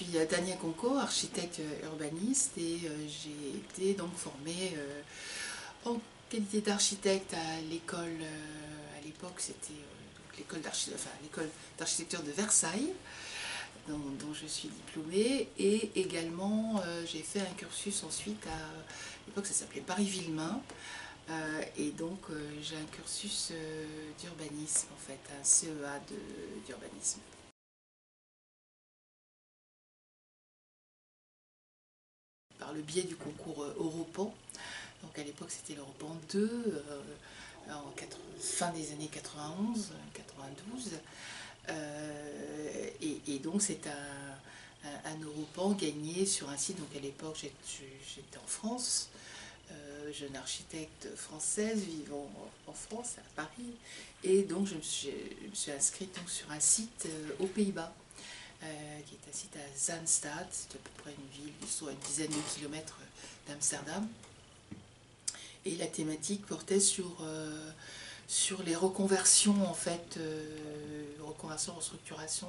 suis Tania Conco, architecte urbaniste, et j'ai été donc formée en qualité d'architecte à l'école, à l'époque c'était l'école d'architecture de Versailles, dont je suis diplômée, et également j'ai fait un cursus ensuite à l'époque ça s'appelait Paris-Villemain, et donc j'ai un cursus d'urbanisme en fait, un CEA d'urbanisme. Par le biais du concours Europan. Donc à l'époque c'était l'Europan 2, fin des années 91, 92. Et donc c'est un Europan gagné sur un site. Donc à l'époque j'étais en France, jeune architecte française vivant en France, à Paris. Et donc je me suis inscrite donc sur un site aux Pays-Bas. Qui est un site à Zaanstad, c'est à peu près une ville soit une dizaine de kilomètres d'Amsterdam. Et la thématique portait sur les reconversions, en fait, reconversion, restructuration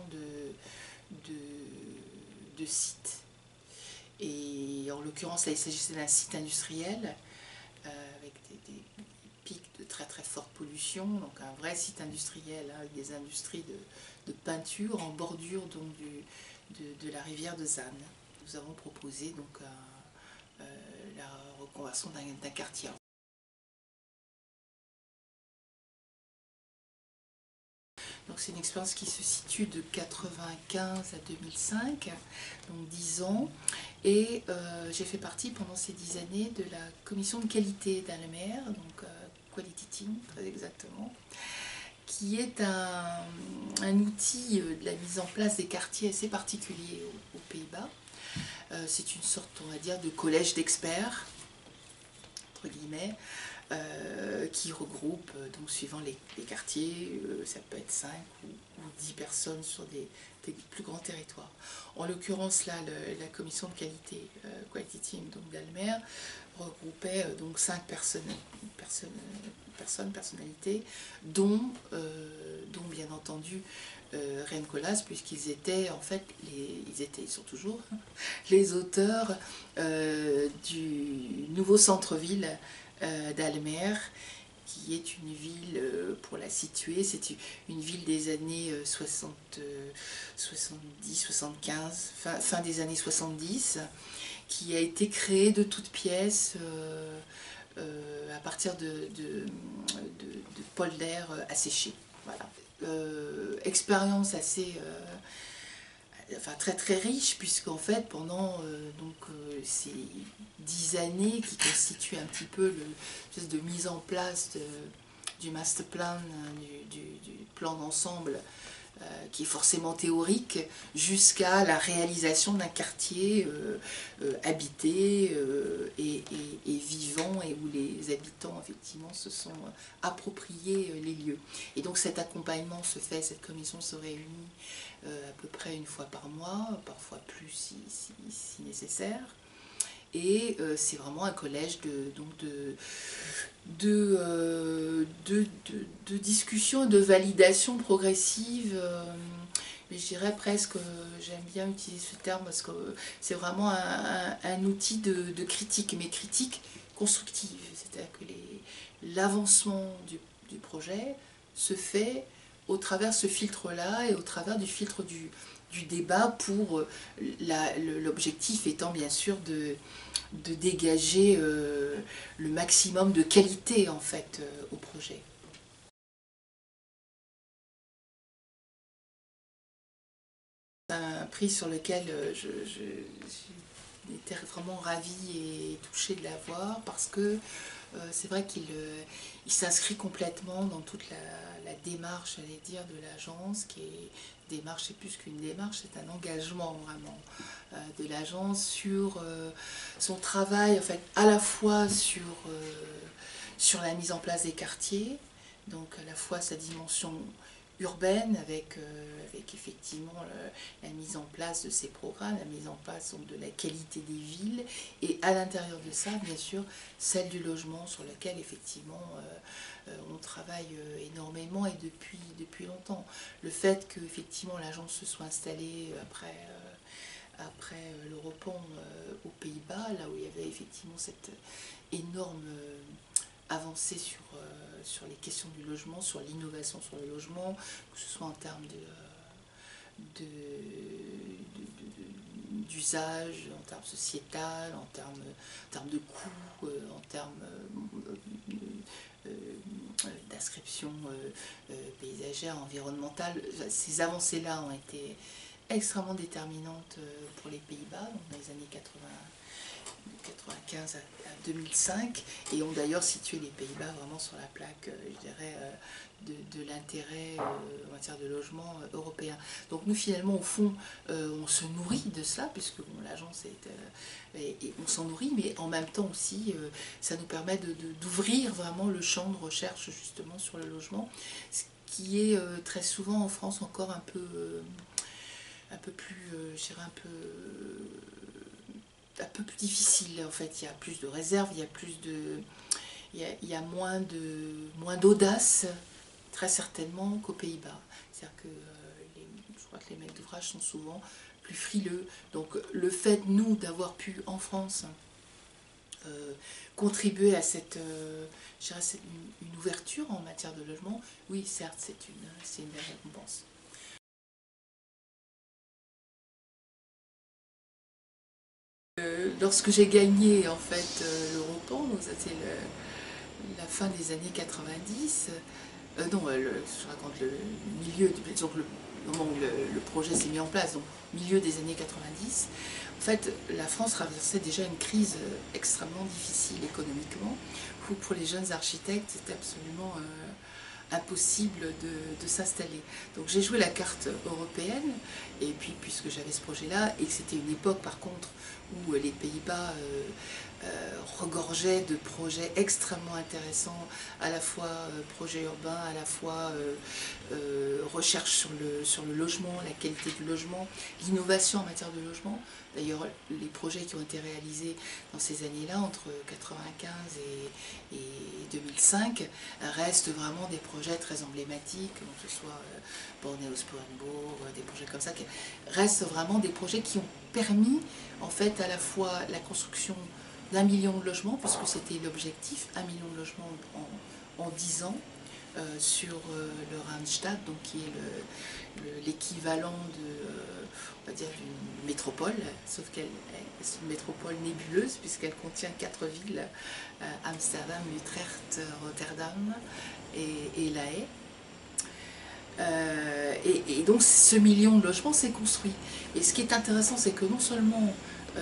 de sites. Et en l'occurrence, là, il s'agissait d'un site industriel avec des pics de très très forte pollution, donc un vrai site industriel avec des industries de peinture en bordure donc, de la rivière de Zanne. Nous avons proposé donc la reconversion d'un quartier. Donc c'est une expérience qui se situe de 1995 à 2005, donc 10 ans. Et j'ai fait partie pendant ces 10 années de la commission de qualité d'Almer, donc Quality Team très exactement, qui est un outil de la mise en place des quartiers assez particulier aux Pays-Bas. C'est une sorte, on va dire, de collège d'experts, entre guillemets, qui regroupe, donc suivant les quartiers, ça peut être 5 ou 10 personnes sur des plus grands territoires. En l'occurrence, là, la commission de qualité, Quality Team d'Almer, regroupait donc 5 personnalités, dont bien entendu Rem Koolhaas, puisqu'ils étaient en fait, ils sont toujours les auteurs du nouveau centre-ville d'Almer, qui est une ville, pour la situer, c'est une ville des années 70-75, fin des années 70, qui a été créée de toutes pièces à partir de polders asséchés. Voilà. Expérience assez très très riche, puisqu'en fait pendant ces 10 années qui constituent un petit peu de mise en place du master plan, du plan d'ensemble, qui est forcément théorique, jusqu'à la réalisation d'un quartier habité et vivant, et où les habitants effectivement se sont appropriés les lieux. Et donc cet accompagnement se fait, cette commission se réunit à peu près une fois par mois, parfois plus si nécessaire. Et c'est vraiment un collège de discussion, de validation progressive. Mais je dirais presque, j'aime bien utiliser ce terme parce que c'est vraiment un outil de critique, mais critique constructive. C'est-à-dire que l'avancement du projet se fait au travers de ce filtre-là et au travers du filtre du débat, pour l'objectif étant bien sûr de dégager le maximum de qualité en fait au projet. Un prix sur lequel j'étais vraiment ravie et touchée de l'avoir, parce que c'est vrai qu'il s'inscrit complètement dans toute la démarche, j'allais dire, de l'agence, qui est démarche, c'est plus qu'une démarche, c'est un engagement vraiment de l'agence sur son travail, en fait, à la fois sur la mise en place des quartiers, donc à la fois sa dimension urbaine avec effectivement la mise en place de ces programmes, la mise en place donc, de la qualité des villes, et à l'intérieur de ça, bien sûr, celle du logement, sur lequel effectivement on travaille énormément et depuis longtemps. Le fait que effectivement l'agence se soit installée après après l'Europont aux Pays-Bas, là où il y avait effectivement cette énorme avancée sur les questions du logement, sur l'innovation sur le logement, que ce soit en termes d'usage, en termes sociétal, en termes de coûts, en termes d'inscription paysagère, environnementale. Ces avancées-là ont été extrêmement déterminantes pour les Pays-Bas, dans les années 95 à 2005, et ont d'ailleurs situé les Pays-Bas vraiment sur la plaque, je dirais, de l'intérêt en matière de logement européen. Donc nous, finalement, au fond, on se nourrit de cela, puisque bon, l'agence et on s'en nourrit, mais en même temps aussi, ça nous permet d'ouvrir vraiment le champ de recherche justement sur le logement, ce qui est très souvent en France encore un peu plus, je dirais un peu plus difficile. En fait, il y a plus de réserve, il y a plus il y a moins d'audace, très certainement, qu'aux Pays-Bas. C'est-à-dire que je crois que les maîtres d'ouvrage sont souvent plus frileux. Donc le fait, nous, d'avoir pu, en France, contribuer à je dirais, une ouverture en matière de logement, oui, certes, c'est une belle récompense. Lorsque j'ai gagné en fait l'Europont, donc c'était la fin des années 90, non, je raconte le milieu, donc le moment où le projet s'est mis en place, donc milieu des années 90, en fait la France traversait déjà une crise extrêmement difficile économiquement, où pour les jeunes architectes c'était absolument impossible de s'installer. Donc j'ai joué la carte européenne, et puis puisque j'avais ce projet-là, et que c'était une époque par contre où les Pays-Bas regorgeaient de projets extrêmement intéressants, à la fois projets urbains, à la fois recherche sur le logement, la qualité du logement, l'innovation en matière de logement. D'ailleurs, les projets qui ont été réalisés dans ces années-là, entre 1995 et 2005, restent vraiment des projets très emblématiques, que ce soit Bornéo-Sporenbourg, des projets comme ça, qui restent vraiment des projets qui ont permis, en fait, à la fois la construction d'1 million de logements, puisque c'était l'objectif, 1 million de logements en 10 ans, sur le Randstad, donc qui est l'équivalent on va dire, d'une métropole, sauf qu'elle est une métropole nébuleuse puisqu'elle contient 4 villes, Amsterdam, Utrecht, Rotterdam et La Haye. Et donc ce million de logements s'est construit. Et ce qui est intéressant, c'est que non seulement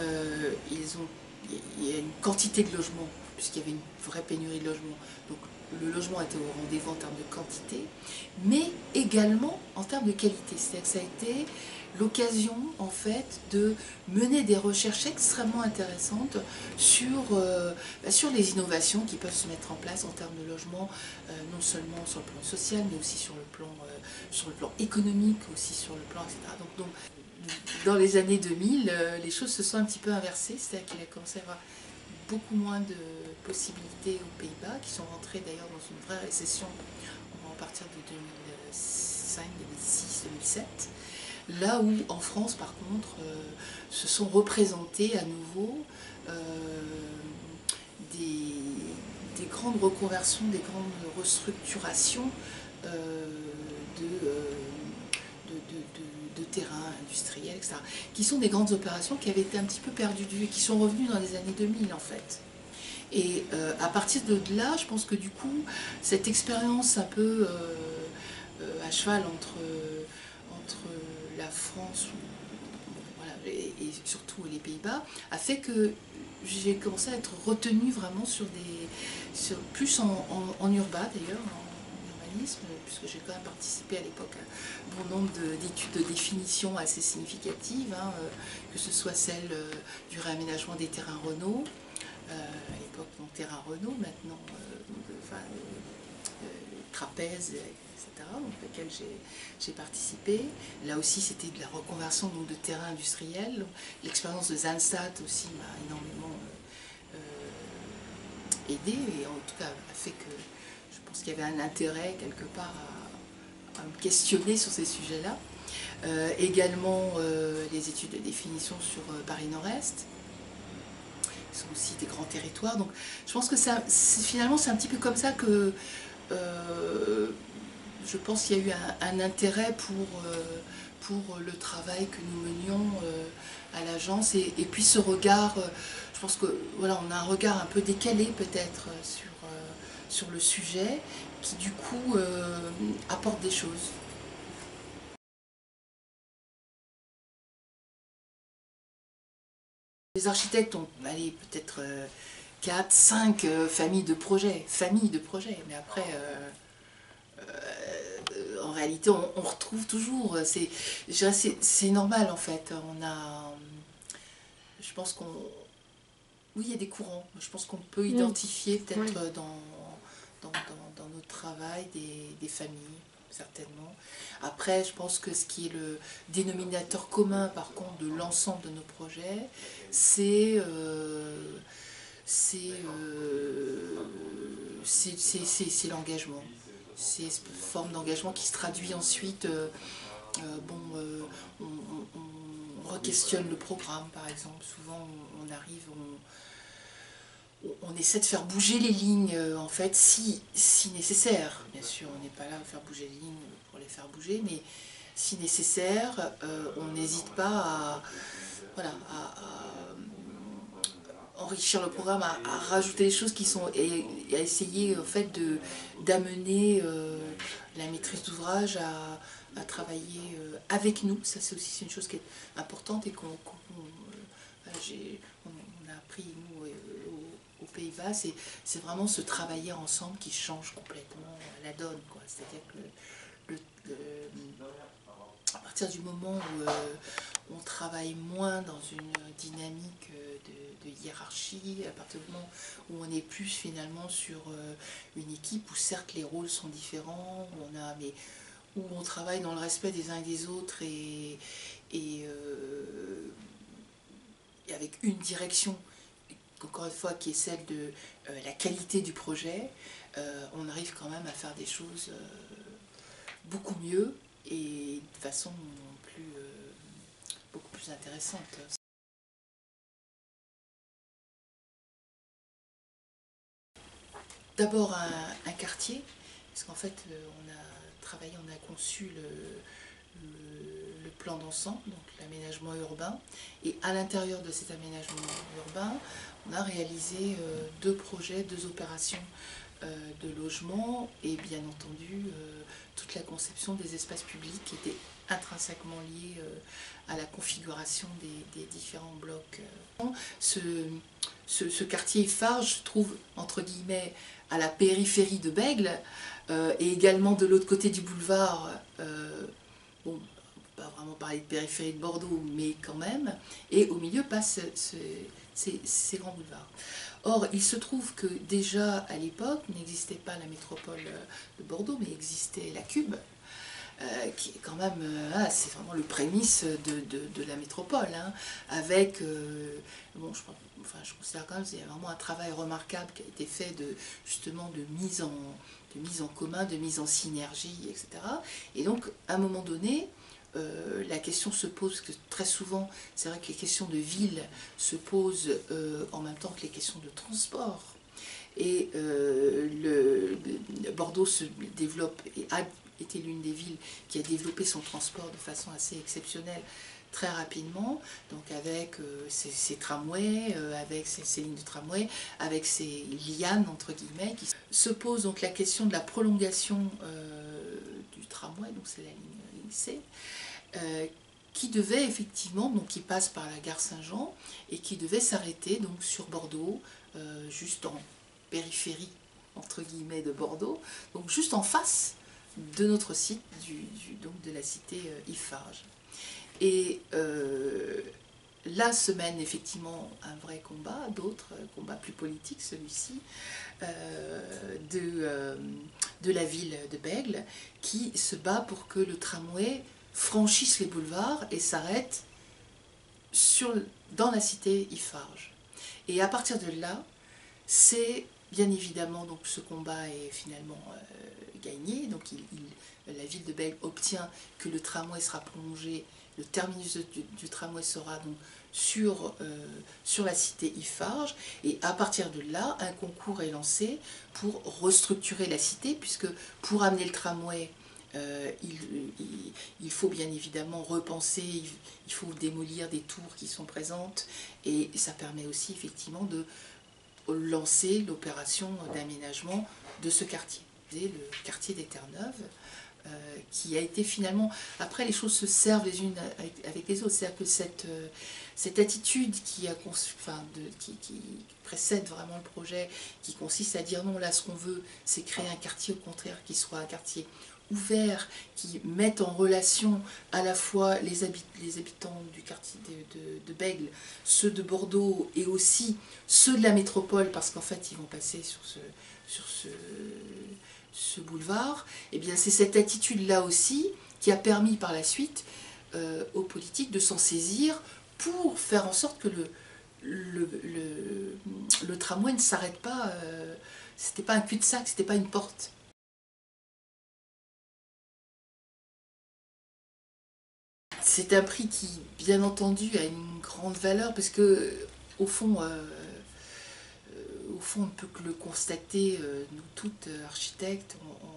il y a une quantité de logements, puisqu'il y avait une vraie pénurie de logements, donc le logement était au rendez-vous en termes de quantité, mais également en termes de qualité. C'est-à-dire que ça a été l'occasion, en fait, de mener des recherches extrêmement intéressantes sur les innovations qui peuvent se mettre en place en termes de logement, non seulement sur le plan social, mais aussi sur le plan économique, aussi sur le plan, etc. Donc dans les années 2000, les choses se sont un petit peu inversées, c'est-à-dire qu'il a commencé à y avoir beaucoup moins de possibilités aux Pays-Bas, qui sont rentrés d'ailleurs dans une vraie récession à partir de 2005, 2006, 2007. Là où en France, par contre, se sont représentés à nouveau des grandes reconversions, des grandes restructurations de terrains industriels, etc., qui sont des grandes opérations qui avaient été un petit peu perdues de vue et qui sont revenues dans les années 2000 en fait. Et à partir de là, je pense que du coup, cette expérience un peu à cheval entre la France voilà, et surtout les Pays-Bas, a fait que j'ai commencé à être retenue vraiment plus en urbain d'ailleurs, puisque j'ai quand même participé à l'époque à un bon nombre d'études de définition assez significatives, hein, que ce soit celle du réaménagement des terrains Renault, à l'époque terrain Renault, maintenant Trapèze, etc., dans laquelle j'ai participé. Là aussi, c'était de la reconversion donc, de terrains industriels. L'expérience de Zahnstadt aussi m'a énormément aidé, et en tout cas a fait que je pense qu'il y avait un intérêt quelque part à me questionner sur ces sujets-là. Également les études de définition sur Paris Nord-Est, qui sont aussi des grands territoires. Donc je pense que finalement c'est un petit peu comme ça que je pense qu'il y a eu un intérêt pour le travail que nous menions à l'agence, et puis ce regard, je pense que voilà, on a un regard un peu décalé peut-être sur le sujet, qui du coup apporte des choses. Les architectes ont, allez, peut-être 4, 5 familles de projets, mais après, en réalité, on retrouve toujours, c'est normal en fait, je pense qu'on, oui, il y a des courants, je pense qu'on peut identifier peut-être dans notre travail des familles, certainement. Après, je pense que ce qui est le dénominateur commun, par contre, de l'ensemble de nos projets, c'est l'engagement. C'est cette forme d'engagement qui se traduit ensuite, on re-questionne le programme, par exemple. Souvent, on arrive, on essaie de faire bouger les lignes, en fait, si nécessaire. Bien sûr, on n'est pas là à faire bouger les lignes pour les faire bouger, mais si nécessaire, on n'hésite pas à, voilà, à enrichir le programme, à rajouter des choses qui sont, et à essayer en fait d'amener la maîtrise d'ouvrage à travailler avec nous. Ça, c'est aussi une chose qui est importante et qu'on a appris, nous, aux Pays-Bas. C'est vraiment ce travailler ensemble qui change complètement la donne, quoi. C'est-à-dire que à partir du moment où on travaille moins dans une dynamique de hiérarchie, à partir du moment où on est plus finalement sur une équipe où certes les rôles sont différents, mais où on travaille dans le respect des uns et des autres, et avec une direction, encore une fois, qui est celle de la qualité du projet, on arrive quand même à faire des choses beaucoup mieux et de façon beaucoup plus intéressante. D'abord un quartier, parce qu'en fait on a travaillé, on a conçu le plan d'ensemble, donc l'aménagement urbain, et à l'intérieur de cet aménagement urbain, on a réalisé 2 projets, 2 opérations de logement, et bien entendu toute la conception des espaces publics qui était intrinsèquement liée à la configuration des différents blocs. Ce quartier phare, je trouve, entre guillemets, à la périphérie de Bègles, et également de l'autre côté du boulevard, bon, on ne peut pas vraiment parler de périphérie de Bordeaux, mais quand même, et au milieu passent ces grands boulevards. Or, il se trouve que déjà à l'époque, n'existait pas la métropole de Bordeaux, mais existait la Cube, qui est quand même, c'est vraiment le prémisse de la métropole, hein, avec, bon, je considère quand même qu'il y a vraiment un travail remarquable qui a été fait justement de mise en commun, de mise en synergie, etc. Et donc, à un moment donné, la question se pose, parce que très souvent, c'est vrai que les questions de ville se posent en même temps que les questions de transport. Et Bordeaux se développe et a été l'une des villes qui a développé son transport de façon assez exceptionnelle très rapidement, donc avec ses tramways, avec ses lignes de tramway, avec ses lianes entre guillemets, qui se pose donc la question de la prolongation du tramway, donc c'est la ligne C, qui devait effectivement, donc qui passe par la gare Saint-Jean et qui devait s'arrêter donc sur Bordeaux, juste en périphérie entre guillemets de Bordeaux, donc juste en face de notre site, donc de la cité Iffarge. Et là se mène effectivement un vrai combat, d'autres combats plus politiques, celui-ci, de la ville de Bègles, qui se bat pour que le tramway franchisse les boulevards et s'arrête dans la cité Iffarge. Et à partir de là, c'est bien évidemment, donc ce combat est finalement gagné. Donc la ville de Bègles obtient que le tramway sera prolongé, le terminus du tramway sera donc sur la cité Iffarge, et à partir de là, un concours est lancé pour restructurer la cité, puisque pour amener le tramway, il faut bien évidemment repenser, il faut démolir des tours qui sont présentes, et ça permet aussi effectivement de lancer l'opération d'aménagement de ce quartier, le quartier des Terre-Neuve, qui a été finalement, après les choses se servent les unes avec les autres, c'est-à-dire que cette attitude qui précède vraiment le projet, qui consiste à dire non, là ce qu'on veut c'est créer un quartier au contraire qui soit un quartier ouvert, qui mette en relation à la fois les habitants du quartier de Bègles, ceux de Bordeaux et aussi ceux de la métropole, parce qu'en fait ils vont passer sur ce boulevard. Et bien c'est cette attitude-là aussi qui a permis par la suite aux politiques de s'en saisir pour faire en sorte que le tramway ne s'arrête pas, c'était pas un cul-de-sac, c'était pas une porte. C'est un prix qui, bien entendu, a une grande valeur parce que, au fond, on ne peut que le constater, nous toutes architectes,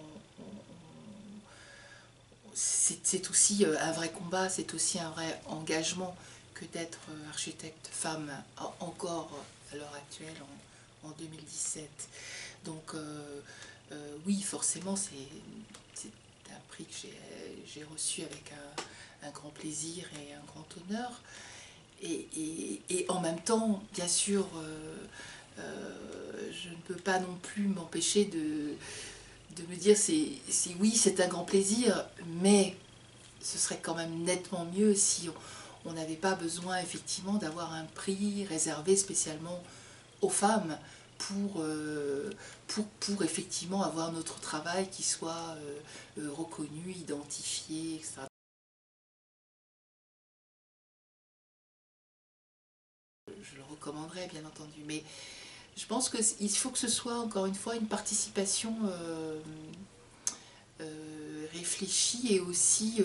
c'est aussi un vrai combat, c'est aussi un vrai engagement que d'être architecte femme encore à l'heure actuelle, en 2017. Donc oui, forcément, c'est un prix que j'ai reçu avec un grand plaisir et un grand honneur. Et en même temps, bien sûr, je ne peux pas non plus m'empêcher de me dire oui, c'est un grand plaisir, mais ce serait quand même nettement mieux si on n'avait pas besoin effectivement d'avoir un prix réservé spécialement aux femmes pour effectivement avoir notre travail qui soit reconnu, identifié, etc. Je le recommanderais bien entendu, mais je pense qu'il faut que ce soit encore une fois une participation réfléchie et aussi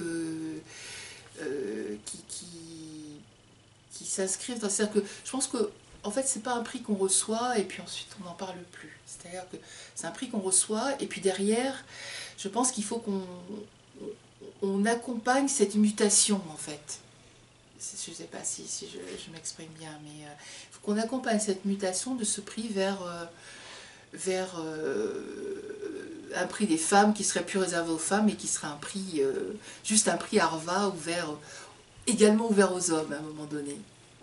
qui s'inscrivent dans... C'est-à-dire que je pense que en fait c'est pas un prix qu'on reçoit et puis ensuite on n'en parle plus. C'est-à-dire que c'est un prix qu'on reçoit et puis derrière je pense qu'il faut qu'on accompagne cette mutation en fait. Je ne sais pas si je m'exprime bien, mais il faut qu'on accompagne cette mutation de ce prix vers un prix des femmes qui serait plus réservé aux femmes et qui serait un prix, juste un prix Arva ouvert, également ouvert aux hommes à un moment donné.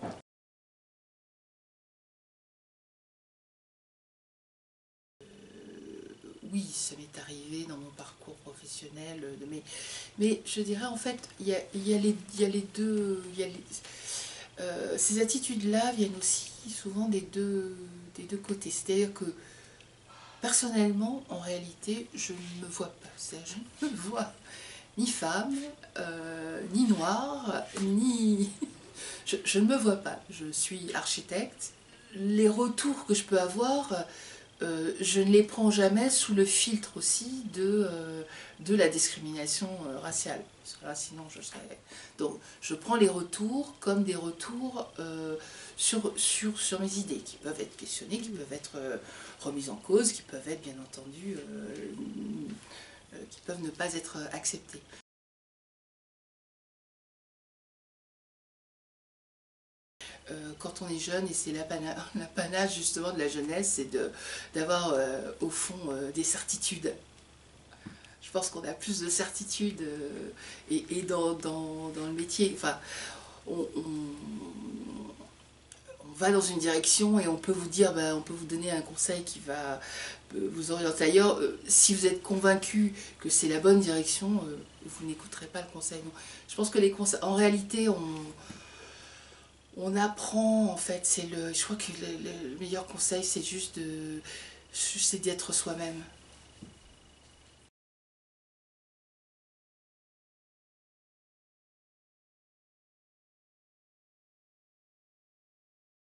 Oui, ça m'est arrivé dans mon parcours professionnel, mais je dirais en fait, il y a les deux... ces attitudes-là viennent aussi souvent des deux côtés. C'est-à-dire que personnellement, en réalité, je ne me vois pas. C'est-à-dire, je ne me vois ni femme, ni noire, ni... je ne me vois pas. Je suis architecte. Les retours que je peux avoir, je ne les prends jamais sous le filtre aussi de la discrimination raciale. Parce que là, sinon, je serais... Donc, je prends les retours comme des retours sur mes idées, qui peuvent être questionnées, qui peuvent être remises en cause, qui peuvent être, bien entendu, qui peuvent ne pas être acceptées. Quand on est jeune, et c'est l'apanage justement de la jeunesse, c'est d'avoir au fond des certitudes. Je pense qu'on a plus de certitudes et dans le métier, enfin, on va dans une direction et on peut vous dire, on peut vous donner un conseil qui va vous orienter ailleurs. Si vous êtes convaincu que c'est la bonne direction, vous n'écouterez pas le conseil. Non. Je pense que les conseils, en réalité, on apprend, en fait, je crois que le meilleur conseil, c'est juste d'être soi-même.